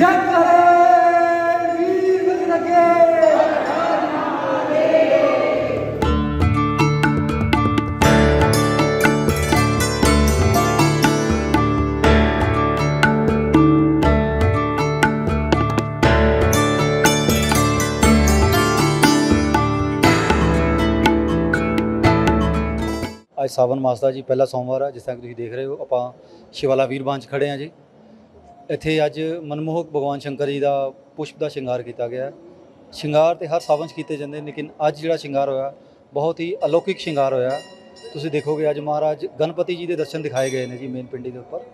जय करे वीर बजरंगे। ਅੱਜ ਸਾਵਨ ਮਾਸ ਦਾ ਜੀ ਪਹਿਲਾ ਸੋਮਵਾਰ ਹੈ। ਜਿਸ ਤਰ੍ਹਾਂ ਕਿ ਤੁਸੀਂ ਦੇਖ ਰਹੇ ਹੋ, ਆਪਾਂ ਸ਼ਿਵਾਲਾ ਵੀਰ ਬਾਂਝ ਖੜੇ ਹਾਂ ਜੀ। ਇੱਥੇ ਅੱਜ ਮਨਮੋਹਕ ਭਗਵਾਨ ਸ਼ੰਕਰ ਜੀ ਦਾ ਪੁਸ਼ਪ ਦਾ ਸ਼ਿੰਗਾਰ ਕੀਤਾ ਗਿਆ। ਸ਼ਿੰਗਾਰ ਤੇ ਹਰ ਸਾਵਨ 'ਚ ਕੀਤੇ ਜਾਂਦੇ, ਲੇਕਿਨ ਅੱਜ ਜਿਹੜਾ ਸ਼ਿੰਗਾਰ ਹੋਇਆ ਬਹੁਤ ਹੀ ਅਲੌਕਿਕ ਸ਼ਿੰਗਾਰ ਹੋਇਆ। ਤੁਸੀਂ ਦੇਖੋਗੇ ਅੱਜ ਮਹਾਰਾਜ ਗਣਪਤੀ ਜੀ ਦੇ ਦਰਸ਼ਨ ਦਿਖਾਏ ਗਏ ਨੇ ਜੀ ਮੇਨ ਪਿੰਡੀ ਦੇ ਉੱਪਰ।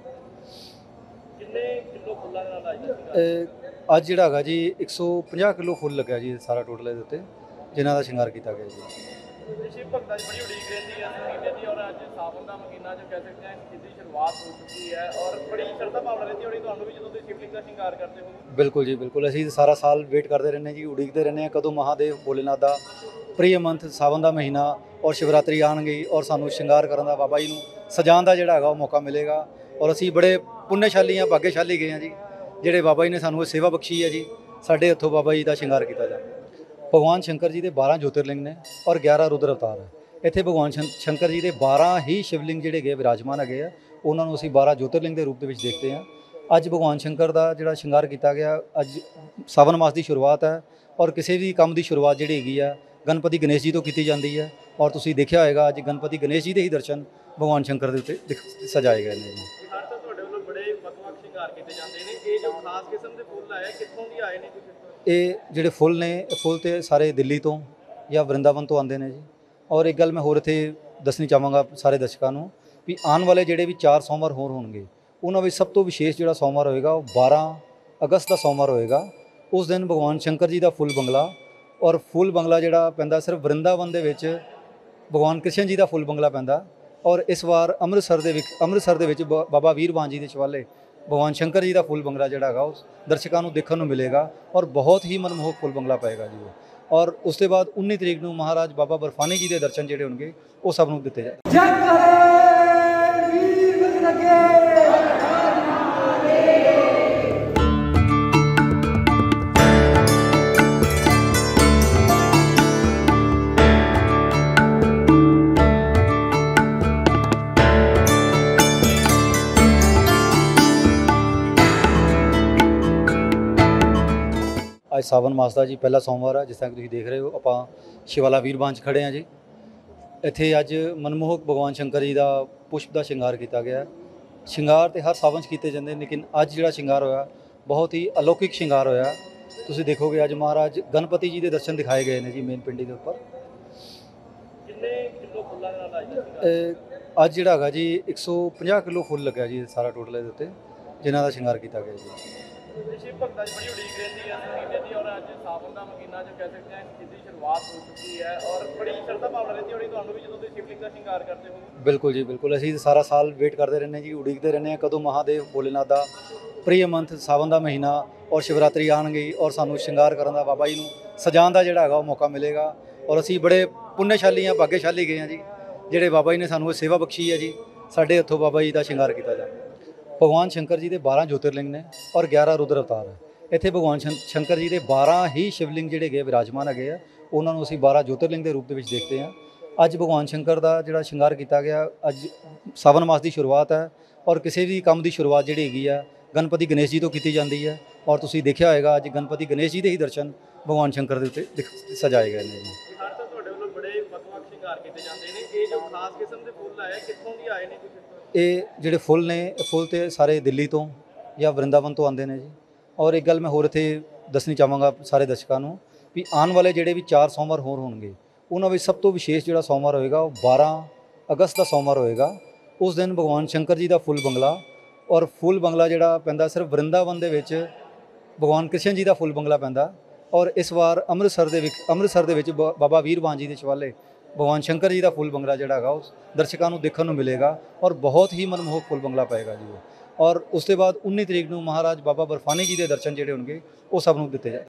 ਕਿੰਨੇ ਕਿਲੋ ਫੁੱਲਾਂ ਦੇ ਨਾਲ ਅੱਜ ਜਿਹੜਾ ਹੈਗਾ ਜੀ 150 ਕਿਲੋ ਫੁੱਲ ਲੱਗਿਆ ਜੀ ਸਾਰਾ ਟੋਟਲ ਇਹਦੇ ਉੱਤੇ, ਜਿਨ੍ਹਾਂ ਦਾ ਸ਼ਿੰਗਾਰ ਕੀਤਾ ਗਿਆ ਜੀ। ਸ਼ਿਵ ਭਗਤਾਂ ਦੀ ਬੜੀ ਉਡੀਕ ਰਹਿੰਦੀ ਹੈ ਮਹੀਨੇ ਦੀ, ਔਰ ਅੱਜ ਸਾਵਨ ਦਾ ਮਹੀਨਾ ਜੋ ਕਹਿ ਸਕਦੇ ਹਾਂ इसकी शुरुआत हो चुकी है और बड़ी श्रद्धा भावना रहती है ਤੁਹਾਨੂੰ ਵੀ ਜਦੋਂ ਤੁਸੀਂ ਸ਼ਿਵਲਿੰਗ ਦਾ ਸ਼ਿੰਗਾਰ ਕਰਦੇ ਹੋ। ਬਿਲਕੁਲ ਜੀ ਬਿਲकुल, ਅਸੀਂ ਸਾਰਾ ਸਾਲ ਵੇਟ ਕਰਦੇ ਰਹਿੰਦੇ ਜੀ, ਉਡੀਕਦੇ ਰਹਿੰਦੇ ਹਾਂ ਕਦੋਂ ਮਹਾਦੇਵ ਭੋਲੇਨਾਥ ਦਾ ਪ੍ਰਿਯ ਮੰਥ ਸਾਵਨ ਦਾ ਮਹੀਨਾ ਔਰ ਸ਼ਿਵਰਾਤਰੀ ਆਉਣਗੇ ਔਰ ਸਾਨੂੰ ਸ਼ਿੰਗਾਰ ਕਰਨ ਦਾ, ਬਾਬਾ ਜੀ ਨੂੰ ਸਜਾਉਣ ਦਾ ਜਿਹੜਾ ਹੈਗਾ ਉਹ ਮੌਕਾ ਮਿਲੇਗਾ। ਔਰ ਅਸੀਂ ਬੜੇ ਪੁੰਨਸ਼ਾਲੀ ਹਾਂ, ਭਾਗਿਆਸ਼ਾਲੀ ਗਏ ਹਾਂ ਜੀ, ਜਿਹੜੇ ਬਾਬਾ ਜੀ ਨੇ ਸਾਨੂੰ ਇਹ ਸੇਵਾ ਬਖਸ਼ੀ ਹੈ ਜੀ। ਸਾਡੇ ਹੱਥੋਂ ਬਾਬਾ ਜੀ ਦਾ ਸ਼ਿੰਗਾਰ ਕੀਤਾ ਜਾਂਦਾ। ਭਗਵਾਨ ਸ਼ੰਕਰ ਜੀ ਦੇ 12 ਜੋਤਿਰਲਿੰਗ ਨੇ ਔਰ 11 ਰੁਦਰ ਅਵਤਾਰ ਹੈ। ਇੱਥੇ ਭਗਵਾਨ ਸ਼ੰਕਰ ਜੀ ਦੇ 12 ਹੀ ਸ਼ਿਵਲਿੰਗ ਜਿਹੜੇ ਗਏ ਵਿਰਾਜਮਾਨ ਹੈਗੇ ਆ, ਉਹਨਾਂ ਨੂੰ ਅਸੀਂ 12 ਜੋਤਿਰਲਿੰਗ ਦੇ ਰੂਪ ਦੇ ਵਿੱਚ ਦੇਖਦੇ ਹਾਂ। ਅੱਜ ਭਗਵਾਨ ਸ਼ੰਕਰ ਦਾ ਜਿਹੜਾ ਸ਼ਿੰਗਾਰ ਕੀਤਾ ਗਿਆ, ਅੱਜ ਸਾਵਨ ਮਾਸ ਦੀ ਸ਼ੁਰੂਆਤ ਹੈ ਔਰ ਕਿਸੇ ਵੀ ਕੰਮ ਦੀ ਸ਼ੁਰੂਆਤ ਜਿਹੜੀ ਹੈਗੀ ਆ ਗਣਪਤੀ ਗਣੇਸ਼ ਜੀ ਤੋਂ ਕੀਤੀ ਜਾਂਦੀ ਹੈ। ਔਰ ਤੁਸੀਂ ਦੇਖਿਆ ਹੋਏਗਾ ਅੱਜ ਗਣਪਤੀ ਗਣੇਸ਼ ਜੀ ਦੇ ਹੀ ਦਰਸ਼ਨ ਭਗਵਾਨ ਸ਼ੰਕਰ ਦੇ ਉੱਤੇ ਸਜਾਏ ਗਏ ਨੇ ਜੀ। ਹਰ ਤਾਂ ਤੁਹਾਡੇ ਵੱਲੋਂ ਬੜੇ ਵੱਖ-ਵੱਖ ਸ਼ਿੰਗਾਰ ਕੀਤੇ ਜਾਂਦੇ ਨੇ, ਇਹ ਜੋ ਖਾਸ ਕਿਸਮ ਦੇ ਫੁੱਲ ਆਏ ਕਿੱਥੋਂ ਦੀ ਆਏ ਨੇ ਕੁਝ? ਇਹ ਜਿਹੜੇ ਫੁੱਲ ਨੇ, ਇਹ ਫੁੱਲ ਤੇ ਸਾਰੇ ਦਿੱਲੀ ਤੋਂ ਜਾਂ ਵਰਿੰਦਾਵਨ ਤੋਂ ਆਉਂਦੇ ਨੇ ਜੀ। ਔਰ ਇੱਕ ਗੱਲ ਮੈਂ ਹੋਰ ਇੱਥੇ ਦੱਸਣੀ ਚਾਹਾਂਗਾ ਸਾਰੇ ਦਰਸ਼ਕਾਂ ਨੂੰ ਵੀ ਆਉਣ ਵਾਲੇ ਜਿਹੜੇ ਵੀ 4 ਸੋਮਵਾਰ ਹੋਰ ਹੋਣਗੇ, ਉਹਨਾਂ ਵਿੱਚ ਸਭ ਤੋਂ ਵਿਸ਼ੇਸ਼ ਜਿਹੜਾ ਸੋਮਵਾਰ ਹੋਏਗਾ ਉਹ 12 ਅਗਸਤ ਦਾ ਸੋਮਵਾਰ ਹੋਏਗਾ। ਉਸ ਦਿਨ ਭਗਵਾਨ ਸ਼ੰਕਰ ਜੀ ਦਾ ਫੁੱਲ ਬੰਗਲਾ, ਔਰ ਫੁੱਲ ਬੰਗਲਾ ਜਿਹੜਾ ਪੈਂਦਾ ਸਿਰਫ ਵਰਿੰਦਾਵਨ ਦੇ ਵਿੱਚ ਭਗਵਾਨ ਕ੍ਰਿਸ਼ਨ ਜੀ ਦਾ ਫੁੱਲ ਬੰਗਲਾ ਪੈਂਦਾ। ਔਰ ਇਸ ਵਾਰ ਅੰਮ੍ਰਿਤਸਰ ਦੇ ਵਿੱਚ ਬਾਬਾ ਵੀਰ ਬਾਂਝ ਜੀ ਦੇ ਸ਼ਿਵਾਲੇ ਭਗਵਾਨ ਸ਼ੰਕਰ ਜੀ ਦਾ ਫੁੱਲ ਬੰਗਲਾ ਜਿਹੜਾ ਹੈਗਾ ਉਹ ਦਰਸ਼ਕਾਂ ਨੂੰ ਦੇਖਣ ਨੂੰ ਮਿਲੇਗਾ ਔਰ ਬਹੁਤ ਹੀ ਮਨਮੋਹਕ ਫੁੱਲ ਬੰਗਲਾ ਪਏਗਾ ਜੀ ਉਹ। ਔਰ ਉਸ ਤੋਂ ਬਾਅਦ 19 ਤਰੀਕ ਨੂੰ ਮਹਾਰਾਜ ਬਾਬਾ ਬਰਫਾਨੀ ਜੀ ਦੇ ਦਰਸ਼ਨ ਜਿਹੜੇ ਹੋਣਗੇ ਉਹ ਸਭ ਨੂੰ ਦਿੱਤੇ ਜਾਣਗੇ। जय करे वीर बजरंगे। ਅੱਜ ਸਾਵਨ ਮਾਸ ਦਾ ਜੀ ਪਹਿਲਾ ਸੋਮਵਾਰ ਹੈ। ਜਿਸ ਤਰ੍ਹਾਂ ਕਿ ਤੁਸੀਂ ਦੇਖ ਰਹੇ ਹੋ, ਆਪਾਂ ਸ਼ਿਵਾਲਾ ਵੀਰ ਬਾਂਝ ਖੜੇ ਹਾਂ ਜੀ। ਇੱਥੇ ਅੱਜ ਮਨਮੋਹਕ ਭਗਵਾਨ ਸ਼ੰਕਰ ਜੀ ਦਾ ਪੁਸ਼ਪ ਦਾ ਸ਼ਿੰਗਾਰ ਕੀਤਾ ਗਿਆ। ਸ਼ਿੰਗਾਰ ਤੇ ਹਰ ਸਾਵਨ 'ਚ ਕੀਤੇ ਜਾਂਦੇ, ਲੇਕਿਨ ਅੱਜ ਜਿਹੜਾ ਸ਼ਿੰਗਾਰ ਹੋਇਆ ਬਹੁਤ ਹੀ ਅਲੌਕਿਕ ਸ਼ਿੰਗਾਰ ਹੋਇਆ। ਤੁਸੀਂ ਦੇਖੋਗੇ ਅੱਜ ਮਹਾਰਾਜ ਗਣਪਤੀ ਜੀ ਦੇ ਦਰਸ਼ਨ ਦਿਖਾਏ ਗਏ ਨੇ ਜੀ ਮੇਨ ਪਿੰਡੀ ਦੇ ਉੱਪਰ। ਕਿੰਨੇ ਕਿਲੋ ਫੁੱਲਾਂ ਦੇ ਨਾਲ ਅੱਜ ਜਿਹੜਾ ਹੈਗਾ ਜੀ 150 ਕਿਲੋ ਫੁੱਲ ਲੱਗਿਆ ਜੀ ਸਾਰਾ ਟੋਟਲ ਇਹਦੇ ਉੱਤੇ, ਜਿਨ੍ਹਾਂ ਦਾ ਸ਼ਿੰਗਾਰ ਕੀਤਾ ਗਿਆ ਜੀ। ਸ਼ਿਵ ਭਗਤਾਂ ਦੀ ਬੜੀ ਉਡੀਕ ਰਹਿੰਦੀ ਹੈ ਮਹੀਨੇ ਦੀ, ਔਰ ਅੱਜ ਸਾਵਨ ਦਾ ਮਹੀਨਾ ਜੋ ਕਹਿ ਸਕਦੇ ਹਾਂ इसकी शुरुआत हो चुकी है और बड़ी श्रद्धा भावना रहती है ਤੁਹਾਨੂੰ ਵੀ ਜਦੋਂ ਤੁਸੀਂ ਸ਼ਿਵਲਿੰਗ ਦਾ ਸ਼ਿੰਗਾਰ ਕਰਦੇ ਹੋ। ਬਿਲਕੁਲ ਜੀ ਬਿਲकुल, ਅਸੀਂ ਸਾਰਾ ਸਾਲ ਵੇਟ ਕਰਦੇ ਰਹਿੰਦੇ ਜੀ, ਉਡੀਕਦੇ ਰਹਿੰਦੇ ਹਾਂ ਕਦੋਂ ਮਹਾਦੇਵ ਭੋਲੇਨਾਥ ਦਾ ਪ੍ਰਿਯ ਮੰਥ ਸਾਵਨ ਦਾ ਮਹੀਨਾ ਔਰ ਸ਼ਿਵਰਾਤਰੀ ਆਉਣਗੇ ਔਰ ਸਾਨੂੰ ਸ਼ਿੰਗਾਰ ਕਰਨ ਦਾ, ਬਾਬਾ ਜੀ ਨੂੰ ਸਜਾਉਣ ਦਾ ਜਿਹੜਾ ਹੈਗਾ ਉਹ ਮੌਕਾ ਮਿਲੇਗਾ। ਔਰ ਅਸੀਂ ਬੜੇ ਪੁੰਨਸ਼ਾਲੀ ਹਾਂ, ਭਾਗਿਆਸ਼ਾਲੀ ਗਏ ਹਾਂ ਜੀ, ਜਿਹੜੇ ਬਾਬਾ ਜੀ ਨੇ ਸਾਨੂੰ ਇਹ ਸੇਵਾ ਬਖਸ਼ੀ ਹੈ ਜੀ। ਸਾਡੇ ਹੱਥੋਂ ਬਾਬਾ ਜੀ ਦਾ ਸ਼ਿੰਗਾਰ ਕੀਤਾ ਜਾਂਦਾ। ਭਗਵਾਨ ਸ਼ੰਕਰ ਜੀ ਦੇ 12 ਜੋਤਿਰਲਿੰਗ ਨੇ ਔਰ 11 ਰੁਦਰ ਅਵਤਾਰ ਹੈ। ਇੱਥੇ ਭਗਵਾਨ ਸ਼ੰਕਰ ਜੀ ਦੇ 12 ਹੀ ਸ਼ਿਵਲਿੰਗ ਜਿਹੜੇ ਗਏ ਵਿਰਾਜਮਾਨ ਹੈਗੇ ਆ, ਉਹਨਾਂ ਨੂੰ ਅਸੀਂ 12 ਜੋਤਿਰਲਿੰਗ ਦੇ ਰੂਪ ਦੇ ਵਿੱਚ ਦੇਖਦੇ ਹਾਂ। ਅੱਜ ਭਗਵਾਨ ਸ਼ੰਕਰ ਦਾ ਜਿਹੜਾ ਸ਼ਿੰਗਾਰ ਕੀਤਾ ਗਿਆ, ਅੱਜ ਸਾਵਨ ਮਾਸ ਦੀ ਸ਼ੁਰੂਆਤ ਹੈ ਔਰ ਕਿਸੇ ਵੀ ਕੰਮ ਦੀ ਸ਼ੁਰੂਆਤ ਜਿਹੜੀ ਹੈਗੀ ਆ ਗਣਪਤੀ ਗਣੇਸ਼ ਜੀ ਤੋਂ ਕੀਤੀ ਜਾਂਦੀ ਹੈ। ਔਰ ਤੁਸੀਂ ਦੇਖਿਆ ਹੋਏਗਾ ਅੱਜ ਗਣਪਤੀ ਗਣੇਸ਼ ਜੀ ਦੇ ਹੀ ਦਰਸ਼ਨ ਭਗਵਾਨ ਸ਼ੰਕਰ ਦੇ ਉੱਤੇ ਸਜਾਏ ਗਏ ਨੇ ਜੀ। ਹਰ ਤਾਂ ਤੁਹਾਡੇ ਵੱਲੋਂ ਬੜੇ ਵੱਖ-ਵੱਖ ਸ਼ਿੰਗਾਰ ਕੀਤੇ ਜਾਂਦੇ ਨੇ, ਇਹ ਜੋ ਖਾਸ ਕਿਸਮ ਦੇ ਫੁੱਲ ਆਏ ਕਿੱਥੋਂ ਦੀ ਆਏ ਨੇ ਕੁਝ? ਇਹ ਜਿਹੜੇ ਫੁੱਲ ਨੇ, ਇਹ ਫੁੱਲ ਤੇ ਸਾਰੇ ਦਿੱਲੀ ਤੋਂ ਜਾਂ ਵਰਿੰਦਾਵਨ ਤੋਂ ਆਉਂਦੇ ਨੇ ਜੀ। ਔਰ ਇੱਕ ਗੱਲ ਮੈਂ ਹੋਰ ਇੱਥੇ ਦੱਸਣੀ ਚਾਹਾਂਗਾ ਸਾਰੇ ਦਰਸ਼ਕਾਂ ਨੂੰ ਵੀ ਆਉਣ ਵਾਲੇ ਜਿਹੜੇ ਵੀ 4 ਸੋਮਵਾਰ ਹੋਰ ਹੋਣਗੇ, ਉਹਨਾਂ ਵਿੱਚ ਸਭ ਤੋਂ ਵਿਸ਼ੇਸ਼ ਜਿਹੜਾ ਸੋਮਵਾਰ ਹੋਏਗਾ ਉਹ 12 ਅਗਸਤ ਦਾ ਸੋਮਵਾਰ ਹੋਏਗਾ। ਉਸ ਦਿਨ ਭਗਵਾਨ ਸ਼ੰਕਰ ਜੀ ਦਾ ਫੁੱਲ ਬੰਗਲਾ, ਔਰ ਫੁੱਲ ਬੰਗਲਾ ਜਿਹੜਾ ਪੈਂਦਾ ਸਿਰਫ ਵਰਿੰਦਾਵਨ ਦੇ ਵਿੱਚ ਭਗਵਾਨ ਕ੍ਰਿਸ਼ਨ ਜੀ ਦਾ ਫੁੱਲ ਬੰਗਲਾ ਪੈਂਦਾ। ਔਰ ਇਸ ਵਾਰ ਅੰਮ੍ਰਿਤਸਰ ਦੇ ਵਿੱਚ ਬਾਬਾ ਵੀਰ ਬਾਂਝ ਜੀ ਦੇ ਸ਼ਿਵਾਲੇ ਭਗਵਾਨ ਸ਼ੰਕਰ ਜੀ ਦਾ ਫੁੱਲ ਬੰਗਲਾ ਜਿਹੜਾ ਹੈਗਾ ਉਹ ਦਰਸ਼ਕਾਂ ਨੂੰ ਦੇਖਣ ਨੂੰ ਮਿਲੇਗਾ ਔਰ ਬਹੁਤ ਹੀ ਮਨਮੋਹਕ ਫੁੱਲ ਬੰਗਲਾ ਪਏਗਾ ਜੀ ਉਹ। ਔਰ ਉਸ ਤੋਂ ਬਾਅਦ 19 ਤਰੀਕ ਨੂੰ ਮਹਾਰਾਜ ਬਾਬਾ ਬਰਫਾਨੀ ਜੀ ਦੇ ਦਰਸ਼ਨ ਜਿਹੜੇ ਹੋਣਗੇ ਉਹ ਸਭ ਨੂੰ ਦਿੱਤੇ ਜਾਣਗੇ।